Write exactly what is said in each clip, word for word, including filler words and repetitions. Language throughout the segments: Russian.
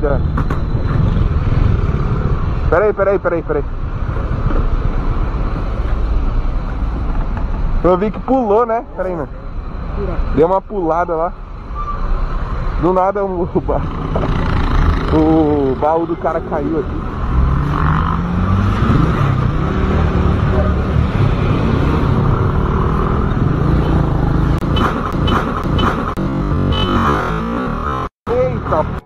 vida. Peraí, peraí, peraí, peraí. Eu vi que pulou, né? Peraí, mano. Deu uma pulada lá. Do nada o, o, ba... o baú do cara caiu aqui. Eita!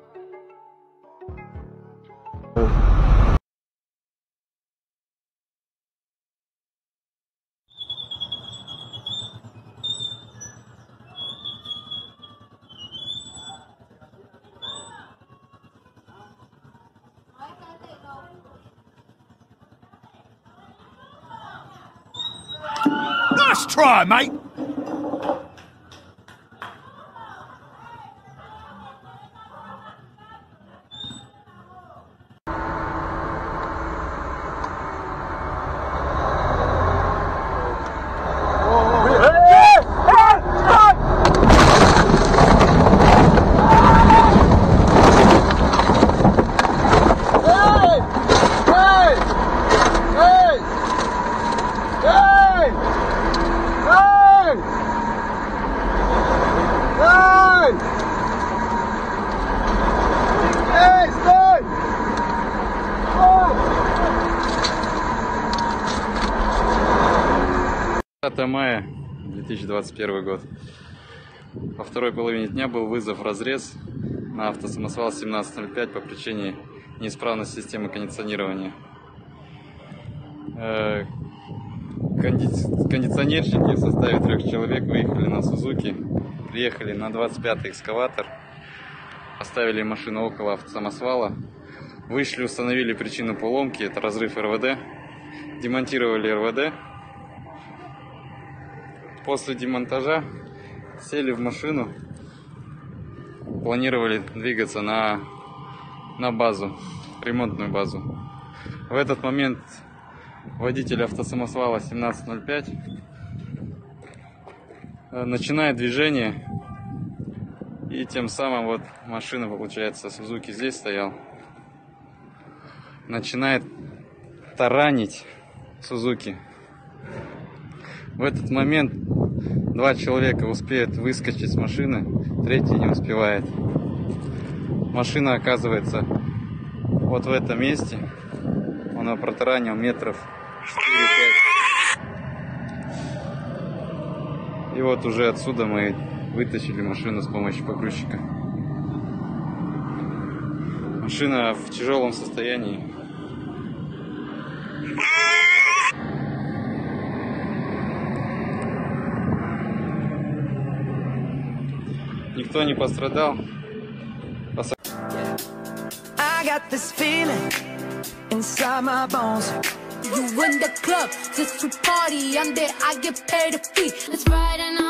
Nice try, mate! пятое мая две тысячи двадцать первый год. Во второй половине дня был вызов разрез на автосамосвал семнадцать ноль пять по причине неисправности системы кондиционирования. Кондиционерщики в составе трех человек выехали на Сузуки, приехали на двадцать пятый экскаватор, оставили машину около автосамосвала, вышли, установили причину поломки, это разрыв эр вэ дэ, демонтировали эр вэ дэ. После демонтажа сели в машину, планировали двигаться на, на базу, ремонтную базу. В этот момент водитель автосамосвала семнадцать ноль пять начинает движение, и тем самым вот машина, получается, Сузуки здесь стоял, начинает таранить Сузуки. В этот момент два человека успеют выскочить с машины, третий не успевает. Машина оказывается вот в этом месте. Он ее протаранил метров четыре-пять. И вот уже отсюда мы вытащили машину с помощью погрузчика. Машина в тяжелом состоянии. Никто не пострадал. I got this feeling inside my bones. You in the club just to party. I'm there, I get paid a fee. Let's ride and